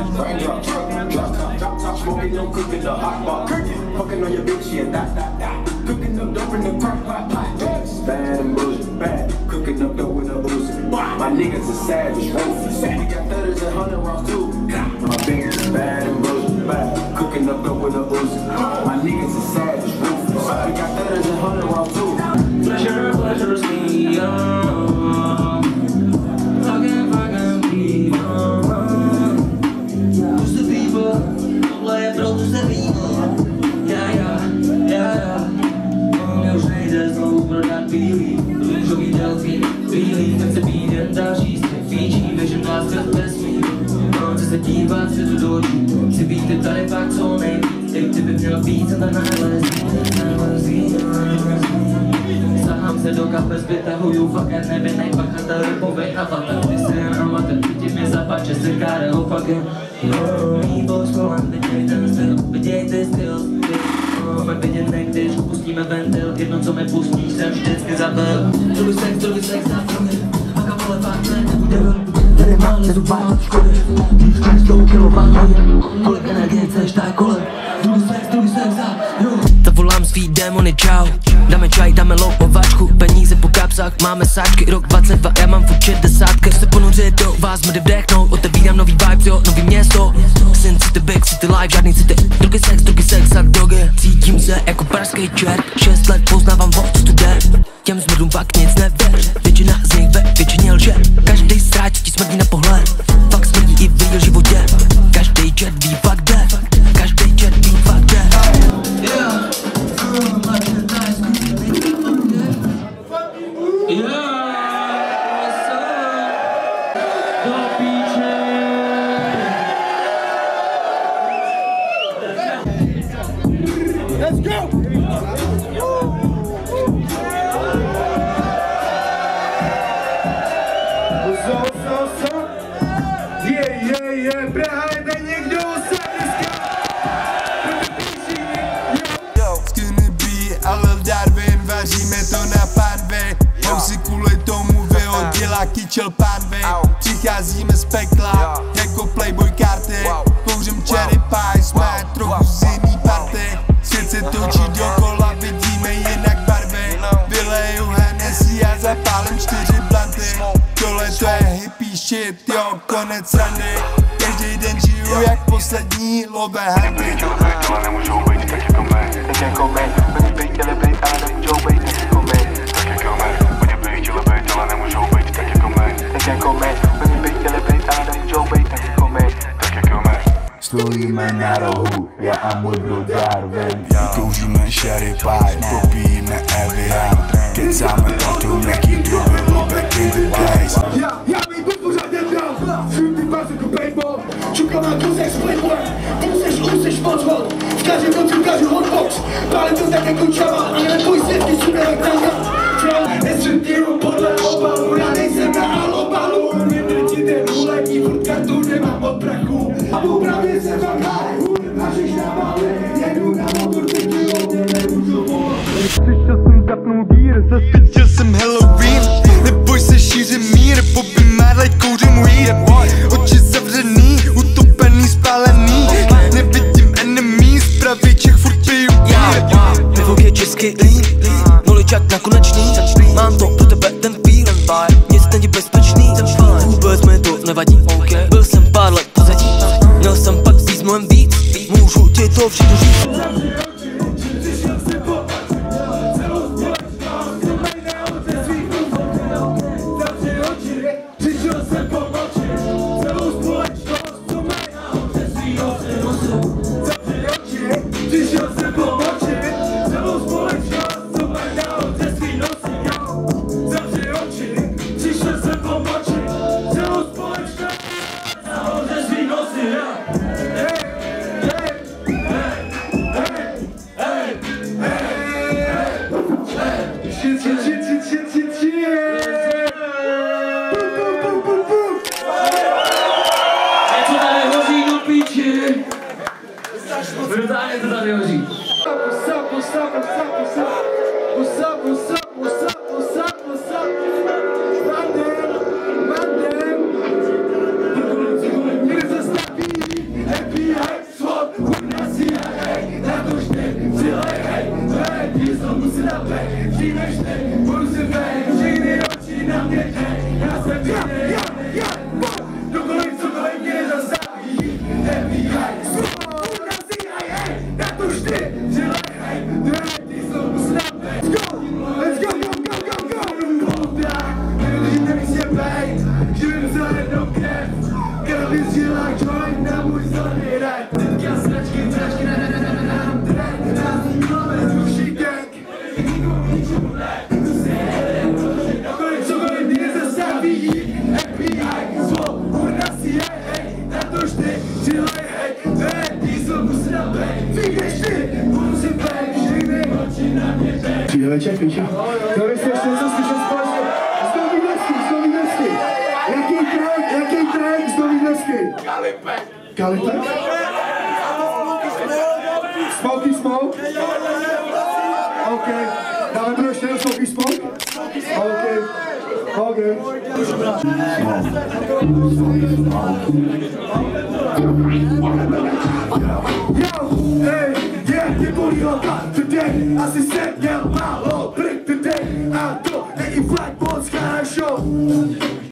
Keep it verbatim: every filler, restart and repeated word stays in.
Raindrop, drop top, drop top, smoking, no cooking, the hot pot. Fucking on your bitch, yeah, that, that, that. Cooking up dope in the crock pot, pot. Bad and bullshit, bad. Cooking up dope with a boozy. My niggas are savage, ruthless. We got thudders and hundred rounds too. My bitch is bad and bullshit, bad. Cooking up dope with a boozy. My niggas are savage, ruthless. We got thudders and hundred rounds too. Pleasure, pleasure, me, oh. Fucking, fucking people. Who's the people? Tohle je produce víno. Ja, ja, ja, ja. On mě už nejde znovu prodat bílý. Růžový delfín, bílý, tak se být jen další. Fíčí, běžím nás bez vesmíru. On se dívat světu do očí. Chci být tady pak co nejvíc. Teď ty by měl být a najlezí, najlezí, najlezí. Sahám se do kapes, vytahuju fucking nevinnej pachatel, rypovej avatar. Ty jsi jen amatér, ty mě zapáče se káreo fucking. Mý boss kolem, viděj ten styl, viděj ty styl. Fakt vidět nekdyž, pustíme ventil. Jedno co mi pustí, jsem vždycky zabil. Druhý sex, druhý sex, záfromy. A kamole fakt ne, nebude vel. Tady mám nezubát škody. Když máš sto kilovat hodin. Kolik energie chceš, tak kolem. Druhý sex, druhý sex, záfromy. Zavolám svý démony, čau. Dáme čaj, dáme loupovačku. Peníze po kapsách, máme sáčky. Rok dvacet dva, já mám furt šedesátky. Se ponořit do vás, může vdechnout. Otevírám nový vibes, jo, nový město. Syn, city, big, city, life, žádný city. Druhý sex, druhý sex, a drogy. Cítím se jako pražský čert. Šest let poznávám o co tu jde. Těm zmrdům fakt nic nevěř. Většina z nich ve většině lže. Každý sráč ti smrdí na pohled. Fakt smrdí i v její životě. Každý čert ví fakt jde. Každý čert ví fakt jde. Let's go! So, so, so. Yeah, yeah, yeah. Praha, je tady někdo se dneska. Skinny B, ale Darewin, vaříme to na pánvi. Housy kvůli tomu vyhodila kyčel pánvi. Přicházíme z pekla, jako playboy karty. Kouřím cherry pie, jsme trochu z jiný party. Svět se točí dokola, vidíme jinak barvy. Vyleju Hennessy a zapálím čtyři blanty. Tohle to je hippie shit, jo, konec randy. Každý den žiju jak poslední lové handy. Ale nemůžou být tak jako my, tak jako my. Oni by chtěli být, ale nemůžou být tak jako my, tak jako my. Oni by chtěli být, ale nemůžou být tak jako my, tak jako my. Oni by chtěli být, ale nemůžou být tak jako my, tak jako my. Stojíme na rohu, já a můj bro Darewin. Kouříme cherry pie, popijíme Evian. Kecáme o tom, jaký to bylo back in the days. Já, já mi to pořádně dám. Svým ty vás jako paintball. Čukám na kusek z playboy. Musíš, musíš moc hod. V každém konci ukážu hotbox. Pálím to tak jako čamal, ale neboj se, ty super jak tanga. Nestřetím podle obalu, já nejsem na alobalu. Mě drtíte nulení, furt kartu nemám od prachu. A popravě se fakt háj, mášeš na mále. Jedu na motor, teď ti o mě nemůžu volat. Přišel jsem zapnout dír, zastyčil jsem Halloween. Neboj se, šířím mír, popím mádlej, kouřím weed. Oči zavřený, utopený, spálený. Nevidím enemies, pravý Čech furt piju beer. Pivok je český lín, noličák na konečný. Mám to pro tebe ten feeling, nic není bezpečný. Vůbec mi to nevadí, byl jsem pár let pozadí. Měl jsem pak víc, mnohem víc, můžu ti to všechno říct. Brutálně to tady hoří. What's up, what's up, what's up, what's up, what's up, what's up, what's up, what's up, what's up, Mandem, mandem. Někde zastaví, piče. To byste ještě něco slyšet společně. Z nový desky, z nový desky. Jaký track, jaký track z nový desky? LAIDBACK. LAIDBACK? Smoky Smoke? OK. Dáme to ještě do Smoky Smoke? OK. OK. Yo, hey, yeah, you go to your car today. As I said, yeah, my Lord, break the day. I go, and if I go, sky show.